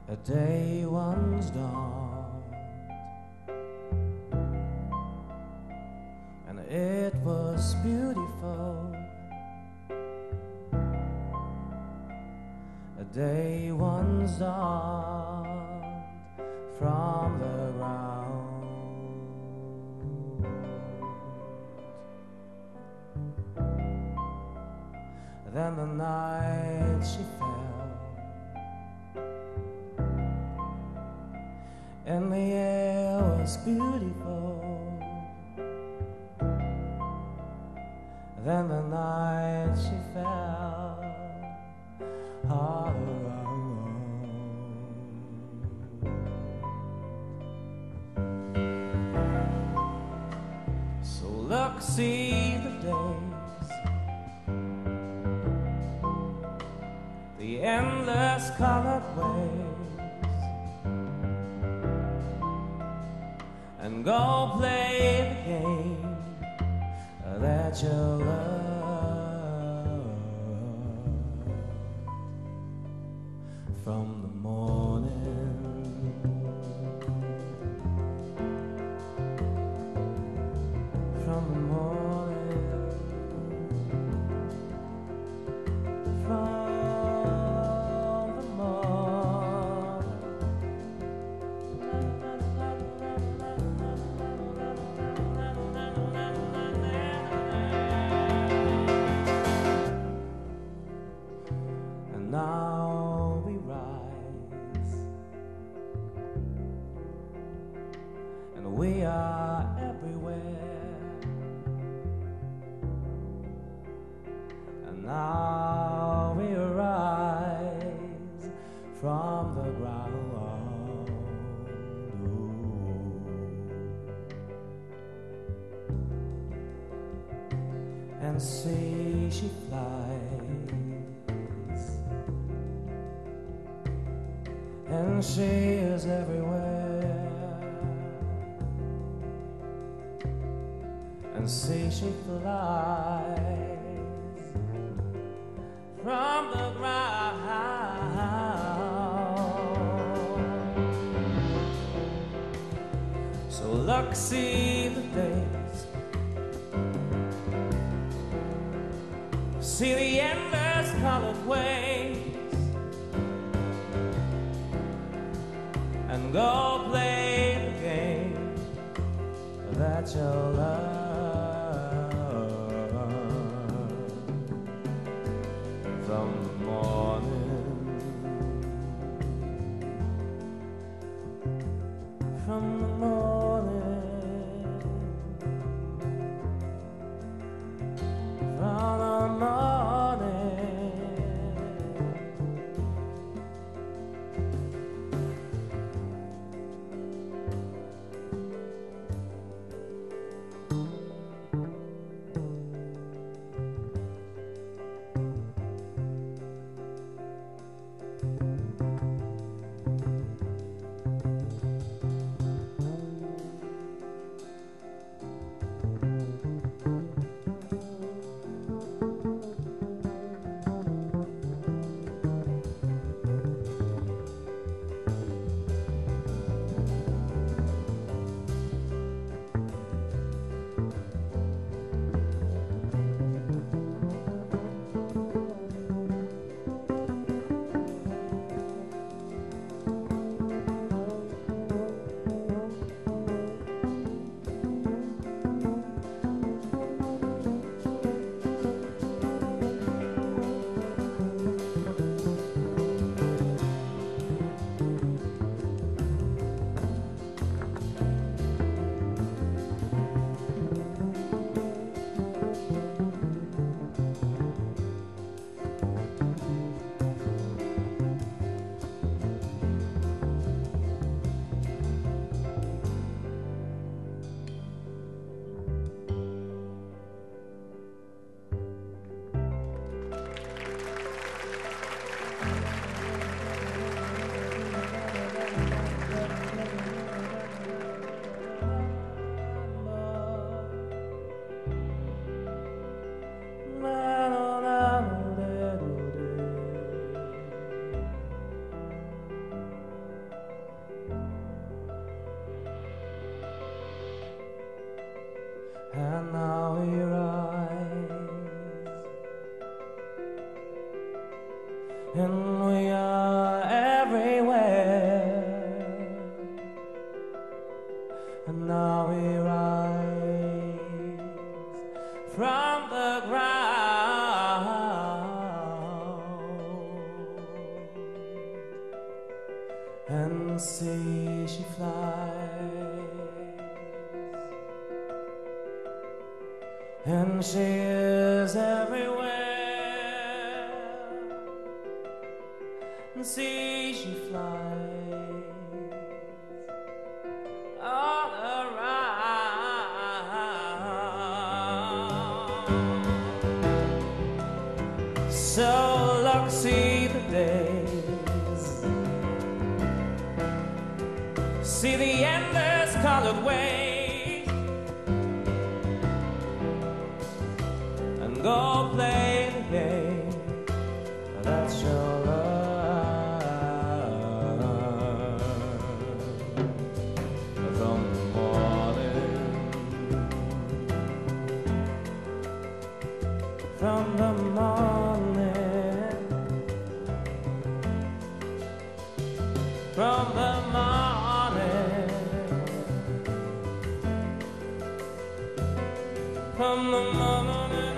A day once dawned, and it was beautiful. A day once dawned from the ground. Then the night she fell, and the air was beautiful. Then the night she fell all around. So look, see the days, the endless colored ways, and go play the game that you love. From the morning, from the morning, from the morning. And now we rise, and we are everywhere. And now we rise from the ground. And see she flies, and she is everywhere. And see she flies from the ground. So look, see the days, see the endless colored ways, and go play the game that you love. From the morning, from the morning, from the morning. and we are everywhere. And now we rise from the ground and see she flies, and she is everywhere. And see she flies all around. So look, see the days, see the endless colored waves, and go play the game that's your love. From the morning, from the morning, from the morning,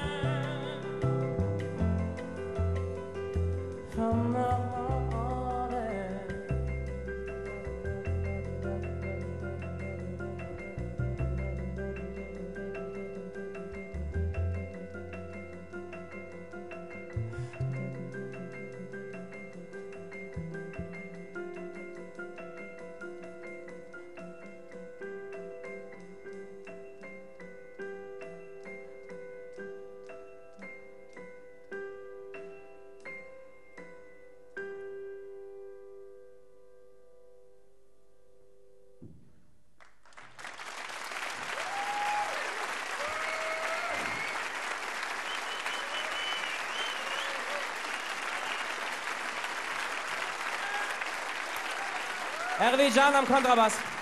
from the morning. Ervi Can am Kontrabass.